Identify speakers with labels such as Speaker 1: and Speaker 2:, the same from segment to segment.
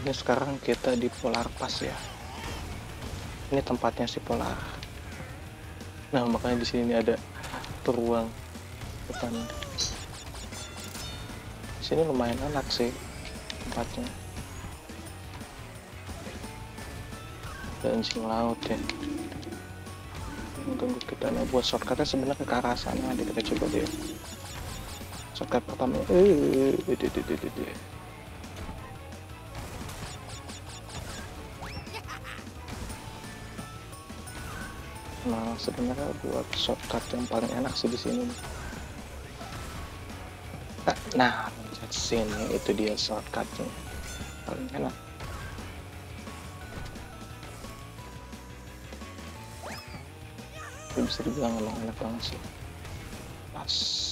Speaker 1: Ini sekarang kita di Polar Pass ya. Ini tempatnya si Polar. Nah, makanya di sini ada beruang depannya. Di sini lumayan enak sih tempatnya. Ada anjing laut ya. Tunggu kita nih buat shortcutnya sebenarnya ke arah sana. Kita coba deh. Shortcut pertama. Nah, sebenarnya buat shortcut yang paling enak sih di sini. Nah, mencet sini itu dia shortcutnya paling enak. Itu bisa dibilang emang enak banget sih. Pas.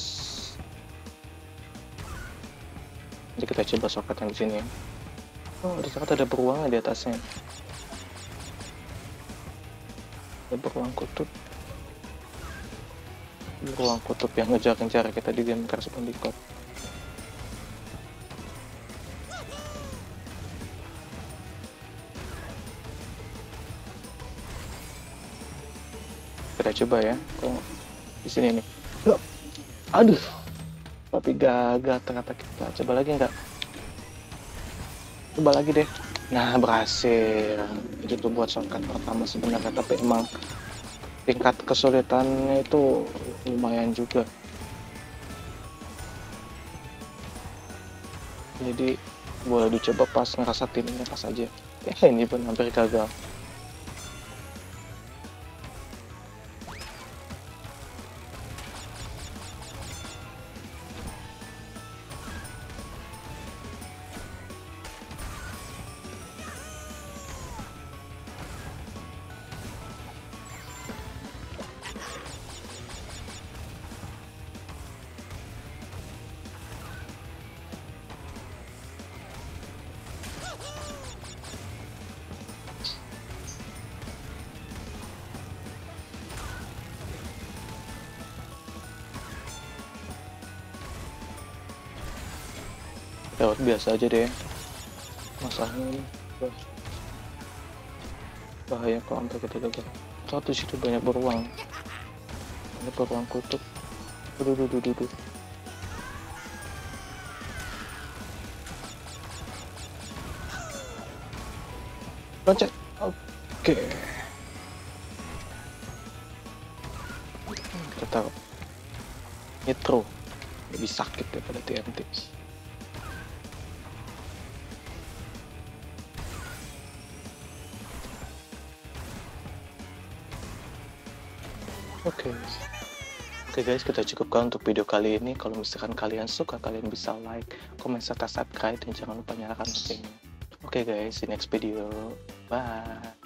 Speaker 1: Jadi kita coba shortcut yang di sini ya. Oh, ternyata ada beruangnya di atasnya. Ada beruang kutub. Beruang kutub yang ngejar-ngejar kita di game Crash Bandicoot. Kita coba ya. Kok di sini nih. Aduh. Tapi gagal ternyata kita. Coba lagi enggak? Coba lagi deh. Nah, berhasil. Itu tuh buat shortcut pertama sebenarnya, tapi emang tingkat kesulitannya itu lumayan juga. Jadi boleh dicoba pas ngerasa timnya pas aja. Ini pun hampir gagal. Lewat biasa aja deh. Masalahnya ini bahaya kalau sampai kita gagal. Satu situ banyak beruang. Ini beruang kutub. Duh. Loncat. Oke. Kita taruh nitro. Lebih sakit daripada TNT. Oke guys, kita cukupkan untuk video kali ini. Kalau misalkan kalian suka, kalian bisa like, comment, serta subscribe, dan jangan lupa nyalakan loncengnya. Oke guys, see you next video. Bye.